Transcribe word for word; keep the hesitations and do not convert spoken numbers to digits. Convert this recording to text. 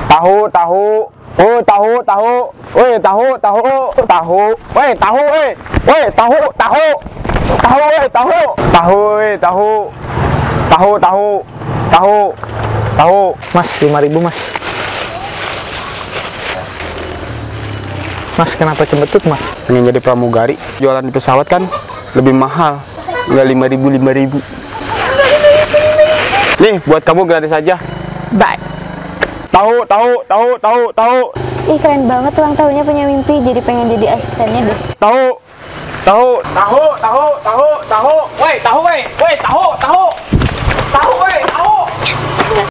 Tahu, tahu. Oh, tahu, tahu. Woi, tahu, tahu, tahu. Woi, tahu, eh. Woi, tahu, tahu. Tahu, eh, tahu. Tahu, eh, tahu. Tahu, tahu. Tahu. Tahu. Mas, lima ribu, Mas. Mas, kenapa cembetut, Mas? Pengen jadi pramugari. Jualan di pesawat kan lebih mahal. Enggak lima ribu, lima ribu. Nih, buat kamu gratis aja. Bye. Tahu, tahu, tahu, tahu, tahu. Ih, keren banget ulang tahunnya punya mimpi. Jadi pengen jadi asistennya deh. Tahu. Tahu, tahu, tahu, tahu, tahu. Woi, tahu, woi. Woi, tahu, tahu. Tahu, woi.